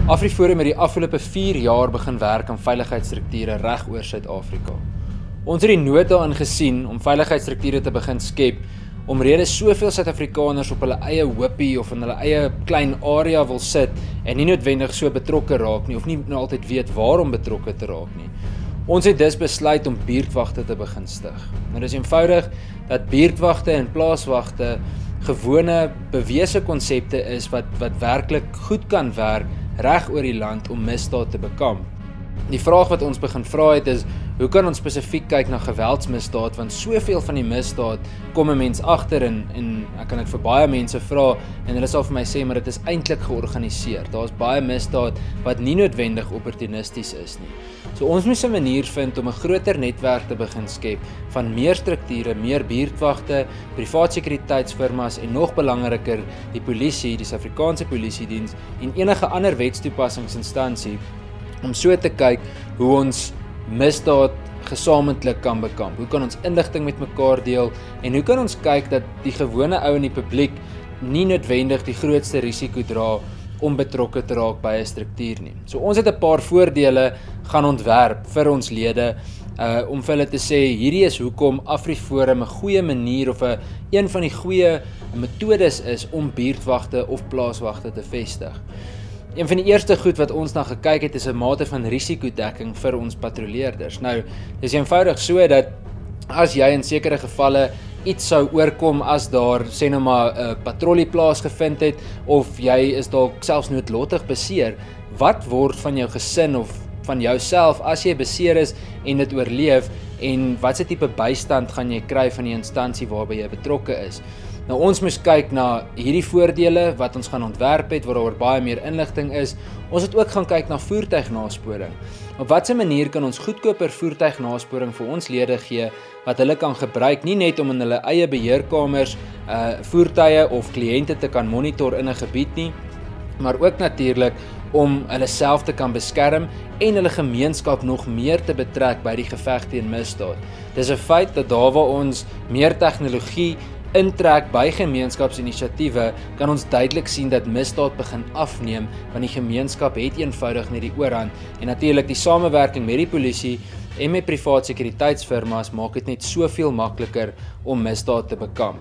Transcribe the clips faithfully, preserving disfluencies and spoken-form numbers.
AfriForum het die afgelope vier jaar begin werk aan veiligheidsstrukture reg oor Suid-Afrika. Ons het die nood daarin gesien om veiligheidsstrukture te begin skep, omrede soveel Suid-Afrikaners op hulle eie hoopie of in hulle eie klein area wil sit en nie noodwendig so betrokke raak nie, of nie nou altyd weet waarom betrokke te raak nie. Ons het dus besluit om buurtwagte te begin stig. Nou dis eenvoudig dat buurtwagte en plaaswagte gewone bewese konsepte is wat wat werklik goed kan werk reg oor die land om misdaad te bekamp. Die vraag wat ons begin vra het is, hoe kan ons spesifiek kyk na geweldsmisdaad, want soveel van die misdaad kom 'n mens agter en, en ek kan dit vir baie mense vra en hulle sal vir my sê, maar dit is eintlik georganiseer. Daar's baie misdaad wat nie noodwendig opportunisties is nie. So ons moet 'n manier vind om 'n groter netwerk te begin skep van meer strukture, meer buurtwagte, privaat sekuriteitsfirmas en nog belangriker die polisie, die Suid-Afrikaanse Polisiediens en enige ander wetstoepassingsinstansie om so te kyk hoe ons misdaad gesamentlik kan bekamp. Hoe kan ons inligting met mekaar deel en hoe kan ons kyk dat die gewone ou in die publiek nie noodwendig die grootste risiko dra om betrokke te raak by 'n struktuur nie. So ons het 'n paar voordele gaan ontwerp vir ons lede uh, om vir hulle te sê, hierdie is hoekom AfriForum 'n goeie manier of 'n een van die goeie metodes is om buurtwagte of plaaswagte te vestig. Een van die eerste goed wat ons na gekyk het is 'n mate van risikodekking vir ons patrolleerders. Nou, dis eenvoudig so dat as jy in sekere gevalle iets sou oorkom as daar sê nou maar 'n uh, patrollie plaasgevind het of jy is dalk selfs noodlottig beseer, wat word van jou gesin of van jouself as jy beseer is en dit oorleef en watse tipe bystand gaan jy kry van die instansie waarby jy betrokke is? Nou ons moes kyk na hierdie voordele wat ons gaan ontwerp het, waar daar baie meer inligting is. Ons het ook gaan kyk na voertuignasporing. Op watter manier kan ons goedkoper voertuignasporing vir ons lede gee wat hulle kan gebruik, nie net om in hulle eie beheerkamers uh, voertuie of kliënte te kan monitor in 'n gebied nie, maar ook natuurlik om hulle self te kan beskerm en hulle gemeenskap nog meer te betrek by die geveg teen misdaad. Dis 'n feit dat daar waar ons meer tegnologie intrek by gemeenskapsinisiatiewe, kan ons duidelik sien dat misdaad begin afneem, want die gemeenskap het eenvoudig net die oorhand. En natuurlik die samewerking met die polisie en met privaat sekuriteitsfirmas maak dit net soveel makliker om misdaad te bekamp.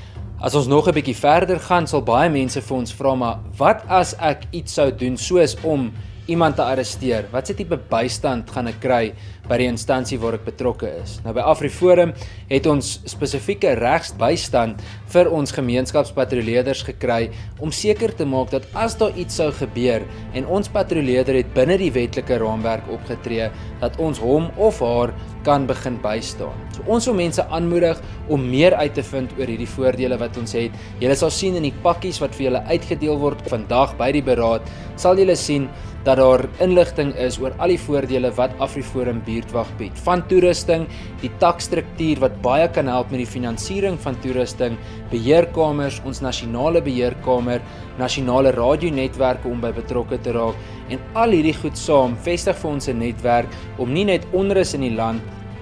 As ons nog 'n bietjie verder gaan, sal baie mense vir ons vra, maar wat as ek iets sou doen soos om iemand te arresteer? Wat se tipe bystand gaan ek kry by die instansie waar ek betrokke is? Nou by AfriForum het ons spesifieke regsbystand vir ons gemeenskapspatrolleerders gekry om seker te maak dat as daar iets sou gebeur en ons patrolleerder het binne die wetlike raamwerk opgetree, dat ons hom of haar kan begin bystaan. So ons wil mense aanmoedig om meer uit te vind oor hierdie voordele wat ons het. Julle sal sien in die pakkies wat vir julle uitgedeel word vandag by die beraad, sal julle sien dat daar inligting is oor al die voordele wat AfriForum buurtwag bied. Van toerusting, die takstruktuur wat baie kan help met die finansiering van toerusting, beheerkamers, ons nasionale beheerkamer, nasionale radionetwerke om by betrokke te raak en al hierdie goed saam vestig vir ons 'n netwerk om nie net onrus in die land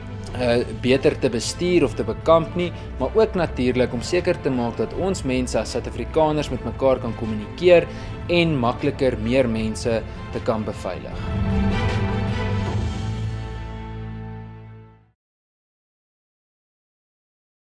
Uh, beter te bestuur of te bekamp nie, maar ook natuurlik om seker te maak dat ons mense as Suid-Afrikaners met mekaar kan kommunikeer en makliker meer mense te kan beveilig.